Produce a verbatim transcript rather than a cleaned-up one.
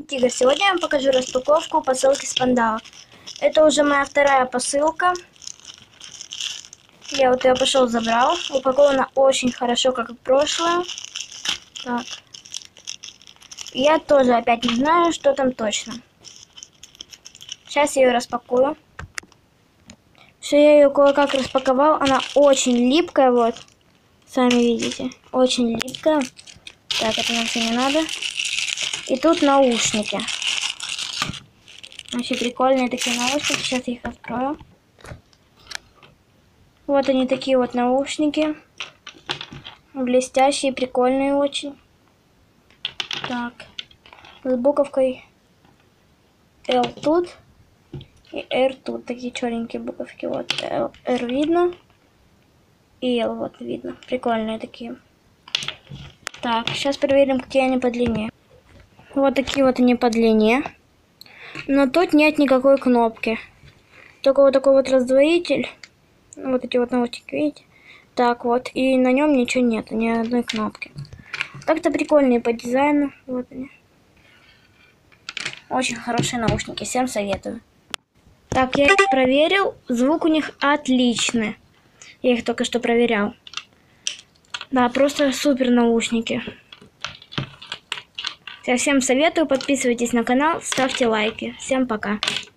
Тигр, сегодня я вам покажу распаковку посылки с Пандау. Это уже моя вторая посылка. Я вот ее пошел забрал. Упакована очень хорошо, как и прошлая. Так. Я тоже опять не знаю, что там точно. Сейчас я ее распакую. Все, я ее кое-как распаковал. Она очень липкая, вот. Сами видите. Очень липкая. Так, это нам все не надо. И тут наушники. Вообще прикольные такие наушники. Сейчас я их открою. Вот они, такие вот наушники. Блестящие, прикольные очень. Так. С буковкой L тут. И R тут. Такие черненькие буковки. Вот L, R видно. И L вот видно. Прикольные такие. Так, сейчас проверим, какие они по длине. Вот такие вот они по длине. Но тут нет никакой кнопки. Только вот такой вот раздвоитель. Вот эти вот наушники, видите? Так вот. И на нем ничего нет, ни одной кнопки. Так-то прикольные по дизайну. Вот они. Очень хорошие наушники. Всем советую. Так, я их проверил. Звук у них отличный. Я их только что проверял. Да, просто супер наушники. Я всем советую. Подписывайтесь на канал, ставьте лайки. Всем пока.